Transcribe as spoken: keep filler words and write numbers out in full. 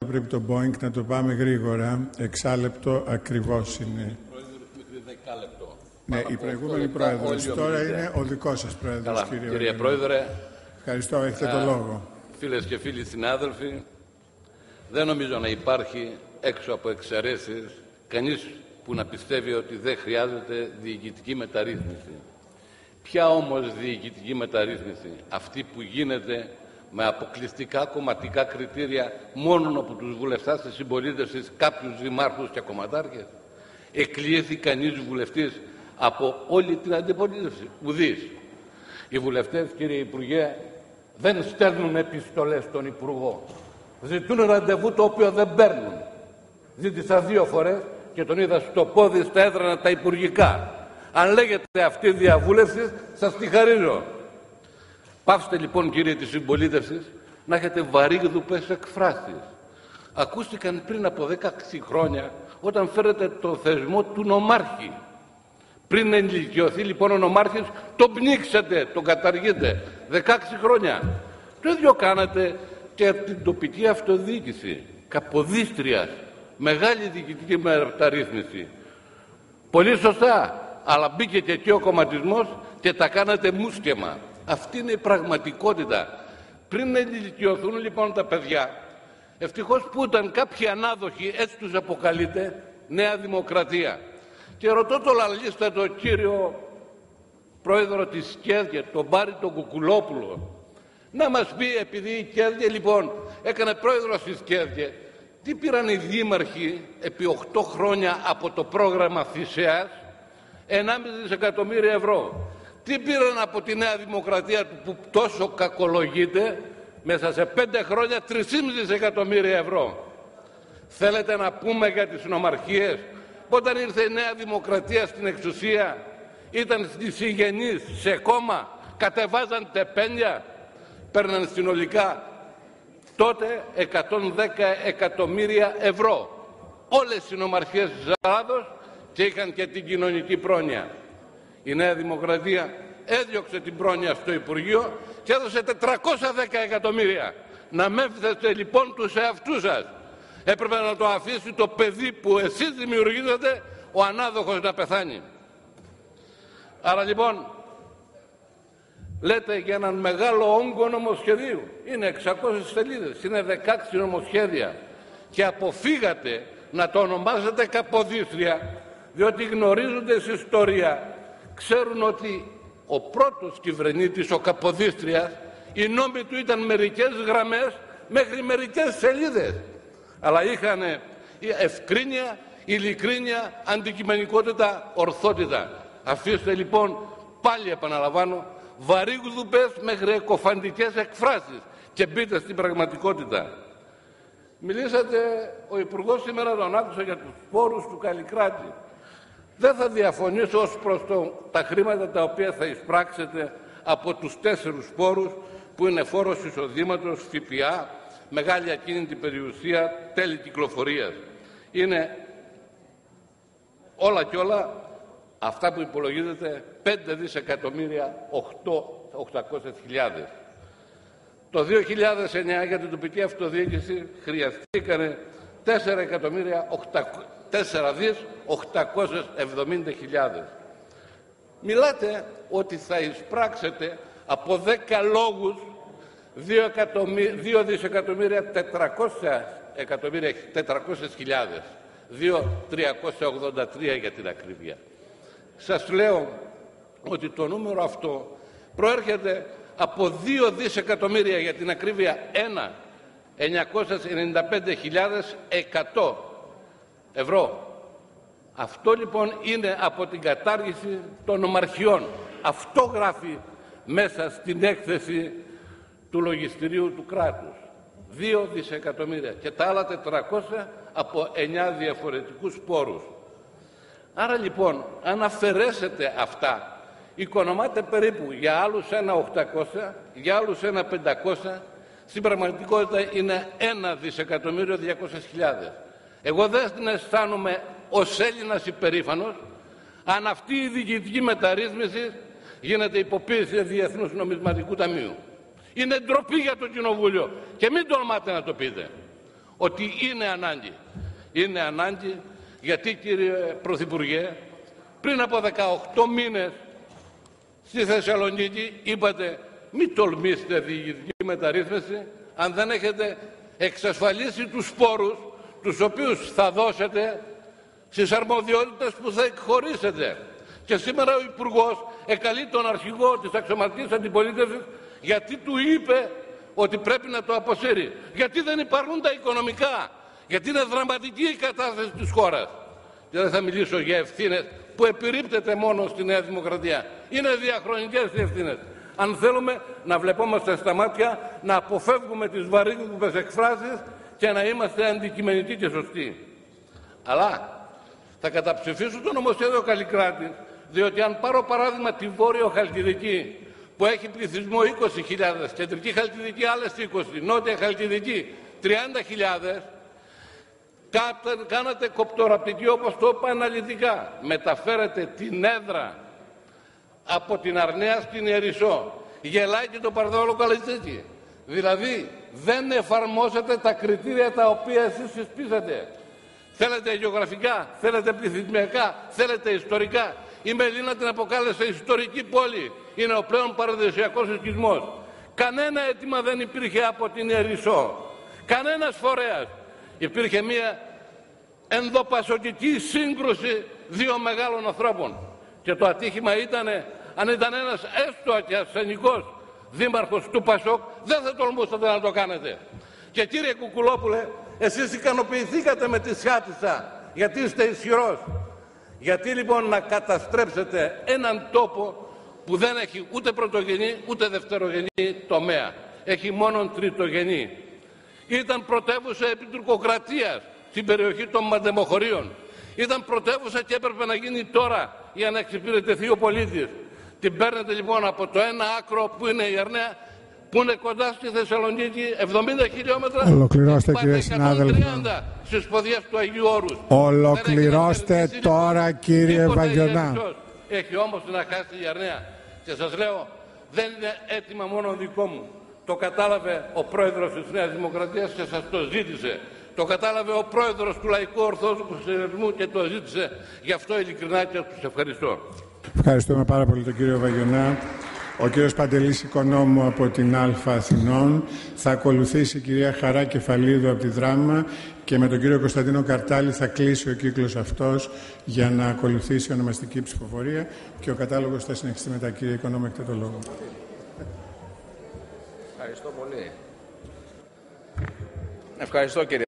Πρέπει το Boeing να το πάμε γρήγορα. Εξάλεπτο ακριβώς είναι. Δεκάλεπτο. Ναι, η προηγούμενη πρόεδρος. Τώρα είναι ο δικός σας πρόεδρος, Καλά, κύριε, κύριε Πρόεδρε. Ευχαριστώ, έχετε το λόγο. Φίλες και φίλοι συνάδελφοι, δεν νομίζω να υπάρχει έξω από εξαιρέσεις κανείς που να πιστεύει ότι δεν χρειάζεται διοικητική μεταρρύθμιση. Ποια όμως διοικητική μεταρρύθμιση? Αυτή που γίνεται με αποκλειστικά κομματικά κριτήρια μόνο από τους βουλευτές της συμπολίτευσης, κάποιους δημάρχους και κομματάρχες. Εκλήθη κανείς βουλευτής από όλη την αντιπολίτευση? Ουδής. Οι βουλευτές, κύριε Υπουργέ, δεν στέλνουν επιστολές στον Υπουργό. Ζητούν ραντεβού το οποίο δεν παίρνουν. Ζήτησα δύο φορές και τον είδα στο πόδι στα έδρανα τα υπουργικά. Αν λέγεται αυτή διαβούλευση, σας τη χαρίζω. Πάψτε λοιπόν, κύριε της συμπολίτευσης, να έχετε βαρύγδουπες εκφράσεις. Ακούστηκαν πριν από δέκαεξι χρόνια, όταν φέρετε το θεσμό του νομάρχη. Πριν ενηλικιωθεί λοιπόν ο νομάρχης, τον πνίξατε, τον καταργείτε. δεκαέξι χρόνια. Το ίδιο κάνατε και από την τοπική αυτοδιοίκηση. Καποδίστριας. Μεγάλη διοικητική μεταρρύθμιση. Πολύ σωστά. Αλλά μπήκε και εκεί ο κομματισμός και τα κάνατε μουσκεμα. Αυτή είναι η πραγματικότητα. Πριν ενηλικιωθούν λοιπόν τα παιδιά, ευτυχώς που ήταν κάποιοι ανάδοχοι, έτσι τους αποκαλείται, Νέα Δημοκρατία. Και ρωτώ το λαλίστατο κύριο πρόεδρο της ΚΕΔΓΕ, τον Πάρη τον Κουκουλόπουλο, να μας πει, επειδή η ΚΕΔΓΕ λοιπόν έκανε πρόεδρος της ΚΕΔΓΕ, τι πήραν οι δήμαρχοι επί οκτώ χρόνια από το πρόγραμμα Θησέας? ενάμιση δισεκατομμύρια ευρώ. Τι πήραν από τη Νέα Δημοκρατία που τόσο κακολογείται? Μέσα σε πέντε χρόνια τρία κόμμα πέντε δισεκατομμύρια ευρώ. Θέλετε να πούμε για τις νομαρχίες? Όταν ήρθε η Νέα Δημοκρατία στην εξουσία, ήταν στις συγγενείς, σε κόμμα, κατεβάζαν τεπένια, παίρναν συνολικά τότε εκατόν δέκα εκατομμύρια ευρώ. Όλες οι νομαρχίες της Ελλάδος, και είχαν και την κοινωνική πρόνοια. Η Νέα Δημοκρατία έδιωξε την πρόνοια στο Υπουργείο και έδωσε τετρακόσια δέκα εκατομμύρια. Να μέφθετε λοιπόν τους εαυτούς σας. Έπρεπε να το αφήσει το παιδί που εσείς δημιουργήσατε, ο ανάδοχος, να πεθάνει. Άρα λοιπόν λέτε για έναν μεγάλο όγκο νομοσχεδίου. Είναι εξακόσιες σελίδες, είναι δεκαέξι νομοσχέδια. Και αποφύγατε να το ονομάζετε Καποδίστρια, διότι γνωρίζονται σε ιστορία. Ξέρουν ότι ο πρώτος κυβερνήτης, ο Καποδίστριας, οι νόμοι του ήταν μερικές γραμμές μέχρι μερικές σελίδες. Αλλά είχαν ευκρίνεια, ειλικρίνεια, αντικειμενικότητα, ορθότητα. Αφήστε λοιπόν, πάλι επαναλαμβάνω, βαρύγδουπες μέχρι εκοφαντικές εκφράσεις και μπείτε στην πραγματικότητα. Μιλήσατε, ο Υπουργός σήμερα τον άκουσα, για τους φόρους του Καλλικράτη. Δεν θα διαφωνήσω ως προς το, τα χρήματα τα οποία θα εισπράξετε από τους τέσσερους φόρους, που είναι φόρος εισοδήματος, ΦΠΑ, μεγάλη ακίνητη περιουσία, τέλη κυκλοφορίας. Είναι όλα και όλα αυτά που υπολογίζεται πέντε δισεκατομμύρια οκτακόσιες χιλιάδες. Το δύο χιλιάδες εννιά για την τοπική αυτοδιοίκηση χρειαστήκανε τέσσερα δις οκτακόσιες εβδομήντα χιλιάδες. Μιλάτε ότι θα εισπράξετε από δέκα λόγους δύο δισεκατομμύρια τετρακόσιες χιλιάδες. δύο χιλιάδες τριακόσια ογδόντα τρία για την ακρίβεια. Σας λέω ότι το νούμερο αυτό προέρχεται από δύο δισεκατομμύρια για την ακρίβεια ένα εννιακόσιες ενενήντα πέντε χιλιάδες εκατό ευρώ. Αυτό λοιπόν είναι από την κατάργηση των νομαρχιών. Αυτό γράφει μέσα στην έκθεση του λογιστηρίου του κράτους. δύο δισεκατομμύρια και τα άλλα τετρακόσια από εννιά διαφορετικούς πόρους. Άρα λοιπόν, αν αφαιρέσετε αυτά, οικονομάτε περίπου για άλλους ένα οκτακόσια, για άλλους ένα πεντακόσια, στην πραγματικότητα είναι ένα δισεκατομμύριο διακόσιες χιλιάδες. Εγώ δεν αισθάνομαι ως Έλληνας υπερήφανος αν αυτή η διοικητική μεταρρύθμιση γίνεται υποποίηση Διεθνούς Νομισματικού Ταμείου. Είναι ντροπή για το Κοινοβούλιο και μην τολμάτε να το πείτε. ότι είναι ανάγκη. Είναι ανάγκη γιατί, κύριε Πρωθυπουργέ, πριν από δεκαοκτώ μήνες στη Θεσσαλονίκη είπατε μην τολμήσετε διοικητική μεταρρύθμιση αν δεν έχετε εξασφαλίσει τους πόρους τους οποίους θα δώσετε στις αρμοδιότητες που θα εκχωρήσετε. Και σήμερα ο Υπουργός εκαλεί τον αρχηγό της αξιωματικής αντιπολίτευσης γιατί του είπε ότι πρέπει να το αποσύρει. Γιατί δεν υπάρχουν τα οικονομικά. Γιατί είναι δραματική η κατάσταση της χώρας. Και δεν θα μιλήσω για ευθύνες που επιρρύπτεται μόνο στη Νέα Δημοκρατία. Είναι διαχρονικές οι ευθύνες. Αν θέλουμε να βλεπόμαστε στα μάτια, να αποφεύγουμε τις βαρύγδουπες εκφράσεις και να είμαστε αντικειμενικοί και σωστοί. Αλλά θα καταψηφίσω το νομοσχέδιο Καλλικράτη, διότι αν πάρω παράδειγμα τη Βόρειο Χαλκιδική, που έχει πληθυσμό είκοσι χιλιάδες, Κεντρική Χαλκιδική άλλες είκοσι, Νότια Χαλκιδική τριάντα χιλιάδες, κάνατε κοπτοραπτική όπως το είπα αναλυτικά. Μεταφέρετε την έδρα από την Αρναία στην Ιερισσό. Γελάει και το Παρδόλο Καλαϊτζίκη. Δηλαδή δεν εφαρμόσετε τα κριτήρια τα οποία εσείς συσπίσατε. Θέλετε γεωγραφικά, θέλετε πληθυσμιακά, θέλετε ιστορικά. Η Μελίνα την αποκάλεσε ιστορική πόλη. Είναι ο πλέον παραδοσιακός οικισμός. Κανένα αίτημα δεν υπήρχε από την Ιερισσό. Κανένας φορέας. Υπήρχε μια ενδοπασοκική σύγκρουση δύο μεγάλων ανθρώπων. Και το ατύχημα ήταν, αν ήταν ένας έστω και ασθενικός δήμαρχος του Πασόκ, δεν θα τολμούσατε να το κάνετε. Και κύριε Κουκουλόπουλε, εσείς ικανοποιηθήκατε με τη Σιάτισσα, γιατί είστε ισχυρός. Γιατί λοιπόν να καταστρέψετε έναν τόπο που δεν έχει ούτε πρωτογενή ούτε δευτερογενή τομέα. Έχει μόνο τριτογενή. Ήταν πρωτεύουσα επί τουρκοκρατίας στην περιοχή των Μαντεμοχωρίων. Ήταν πρωτεύουσα και έπρεπε να γίνει τώρα για να εξυπηρετηθεί ο πολίτης. Την παίρνετε λοιπόν από το ένα άκρο που είναι η Αρναία, που είναι κοντά στη Θεσσαλονίκη, εβδομήντα χιλιόμετρα. Ολοκληρώστε κύριε συνάδελφε. Στις ποδιές του Αγίου Όρους. Ολοκληρώστε τώρα κύριε Βαγιονά. Έχει όμως να χάσει η Αρναία. Και σας λέω, δεν είναι αίτημα μόνο δικό μου. Το κατάλαβε ο πρόεδρος της Νέας Δημοκρατίας και σας το ζήτησε. Το κατάλαβε ο πρόεδρος του Λαϊκού Ορθόδοξου Συνδεσμού και το ζήτησε. Γι' αυτό ειλικρινά και τους ευχαριστώ. Ευχαριστούμε πάρα πολύ τον κύριο Βαγιονά. Ο κύριος Παντελής Οικονόμου από την Αλφα Αθηνών. Θα ακολουθήσει η κυρία Χαρά Κεφαλίδου από τη Δράμα και με τον κύριο Κωνσταντίνο Καρτάλη θα κλείσει ο κύκλος αυτός για να ακολουθήσει η ονομαστική ψηφοφορία και ο κατάλογος θα συνεχιστεί μετά. Κύριε Οικονόμου, έχετε το λόγο. Ευχαριστώ πολύ. Ευχαριστώ κύριε